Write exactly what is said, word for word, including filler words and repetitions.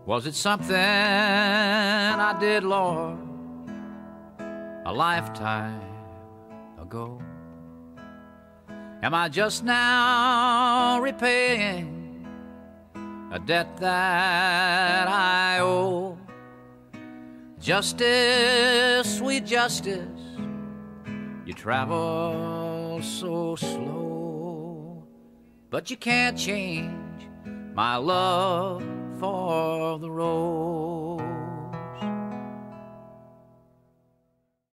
Was it something I did, Lord, a lifetime ago? Am I just now repaying a debt that I owe? Justice, sweet justice, you travel so slow, but you can't change my love for the road.